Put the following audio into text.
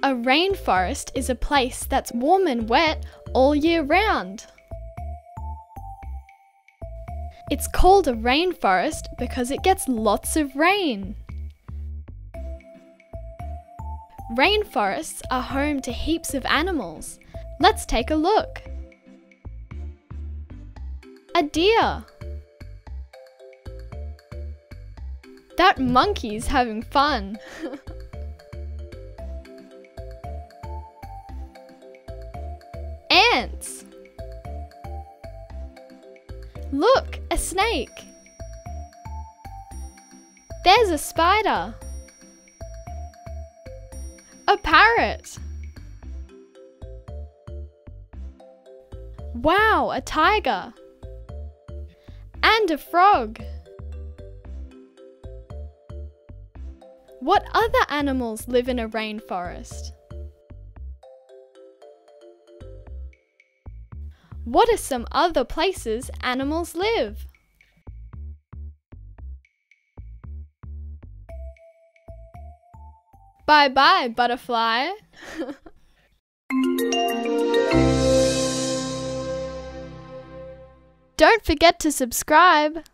A rainforest is a place that's warm and wet all year round. It's called a rainforest because it gets lots of rain. Rainforests are home to heaps of animals. Let's take a look. A deer. That monkey's having fun. Ants. Look, a snake. There's a spider. A parrot. Wow, a tiger. And a frog. What other animals live in a rainforest? What are some other places animals live? Bye-bye, butterfly. Don't forget to subscribe.